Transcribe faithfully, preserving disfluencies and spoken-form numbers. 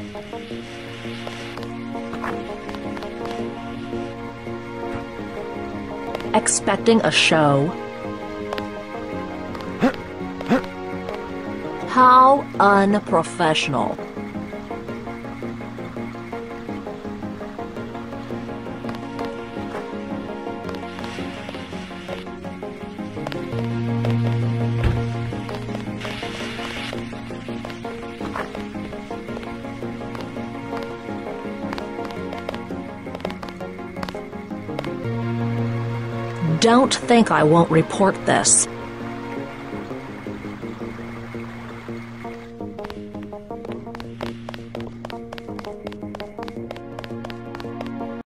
Expecting a show? How unprofessional. Don't think I won't report this.